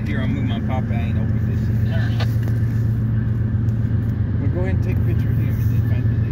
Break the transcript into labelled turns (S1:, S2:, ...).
S1: Here, I'll move my pop. I ain't opened this.
S2: Alright.
S1: Well, go ahead and take a picture of him and then find it.